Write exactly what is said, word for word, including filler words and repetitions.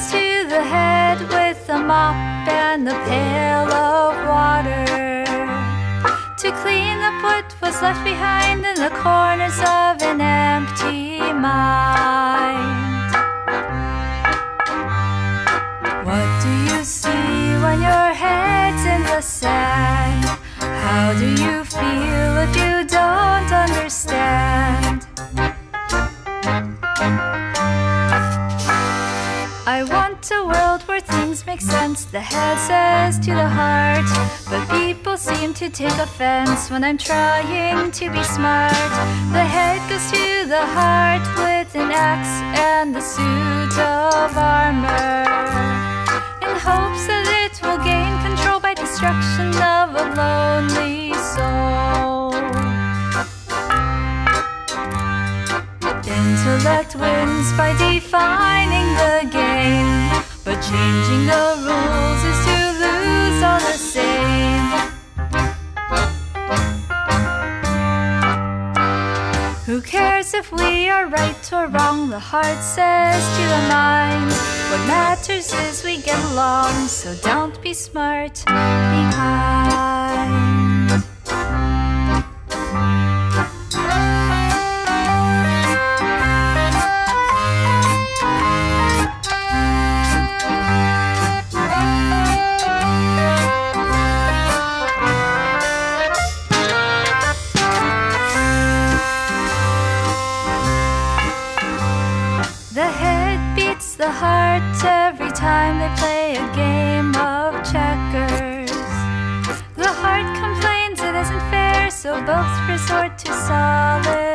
goes to the head with a mop and a pail of water to clean up what was left behind in the corners of an empty mind. What do you see when your head's in the sand? How do you feel if you don't understand? I want a world where things make sense, the head says to the heart. But people seem to take offense when I'm trying to be smart. The head goes to the heart with an axe and a suit of armor, in hopes that it will gain control by destruction of a lonely soul. Intellect wins by defining the game, but changing the rules is to lose all the same. Who cares if we are right or wrong? The heart says to the mind, what matters is we get along. So don't be smart, be kind. The heart every time they play a game of checkers. The heart complains it isn't fair, so both resort to solid